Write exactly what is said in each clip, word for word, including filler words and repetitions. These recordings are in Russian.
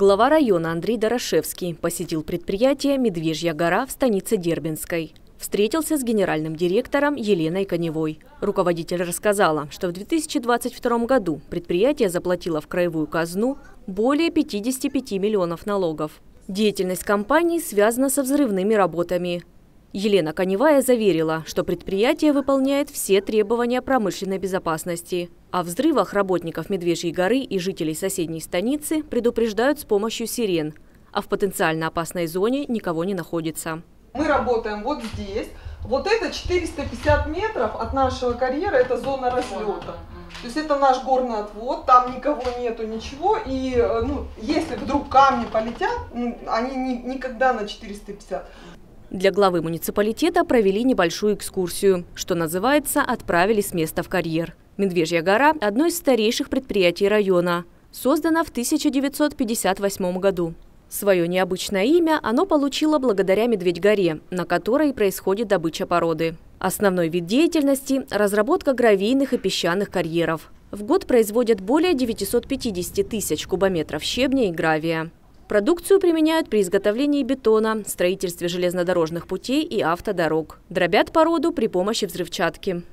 Глава района Андрей Дорошевский посетил предприятие «Медвежья гора» в станице Дербентской. Встретился с генеральным директором Еленой Коневой. Руководитель рассказала, что в две тысячи двадцать втором году предприятие заплатило в краевую казну более пятидесяти пяти миллионов налогов. Деятельность компании связана со взрывными работами. Елена Коневая заверила, что предприятие выполняет все требования промышленной безопасности. О взрывах работников Медвежьей горы и жителей соседней станицы предупреждают с помощью сирен, а в потенциально опасной зоне никого не находится. Мы работаем вот здесь. Вот это четыреста пятьдесят метров от нашего карьера, это зона разлета. То есть это наш горный отвод, там никого нету, ничего. И ну, если вдруг камни полетят, ну, они ни, никогда на четыреста пятьдесят. Для главы муниципалитета провели небольшую экскурсию, что называется «Отправили с места в карьер». Медвежья гора – одно из старейших предприятий района. Создано в тысяча девятьсот пятьдесят восьмом году. Свое необычное имя оно получило благодаря Медведь-горе, на которой происходит добыча породы. Основной вид деятельности – разработка гравийных и песчаных карьеров. В год производят более девятисот пятидесяти тысяч кубометров щебня и гравия. Продукцию применяют при изготовлении бетона, строительстве железнодорожных путей и автодорог. Дробят породу при помощи взрывчатки.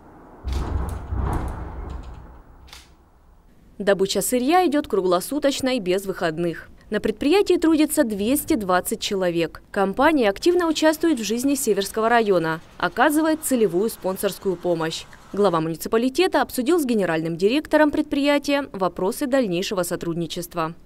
Добыча сырья идет круглосуточно и без выходных. На предприятии трудится двести двадцать человек. Компания активно участвует в жизни Северского района, оказывает целевую спонсорскую помощь. Глава муниципалитета обсудил с генеральным директором предприятия вопросы дальнейшего сотрудничества.